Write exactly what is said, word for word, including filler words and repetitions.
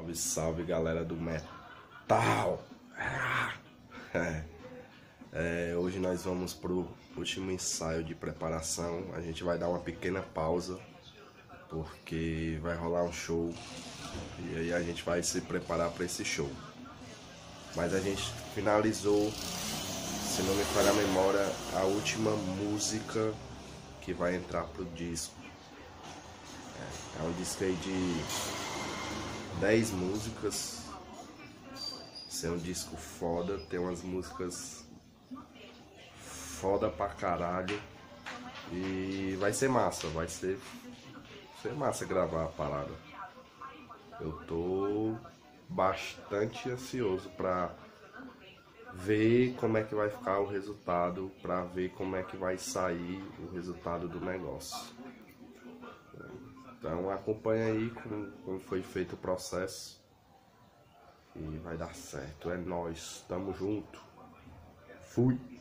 Salve, salve, galera do metal! É, é, hoje nós vamos pro último ensaio de preparação. A gente vai dar uma pequena pausa porque vai rolar um show e aí a gente vai se preparar para esse show. Mas a gente finalizou, se não me falha a memória, a última música que vai entrar pro disco. É, é um disco aí de dez músicas. Esse é um disco foda, tem umas músicas foda pra caralho. E vai ser massa, vai ser, ser massa gravar a parada. Eu tô bastante ansioso pra ver como é que vai ficar o resultado, pra ver como é que vai sair o resultado do negócio. Então acompanha aí como, como foi feito o processo e vai dar certo. É nóis, tamo junto. Fui!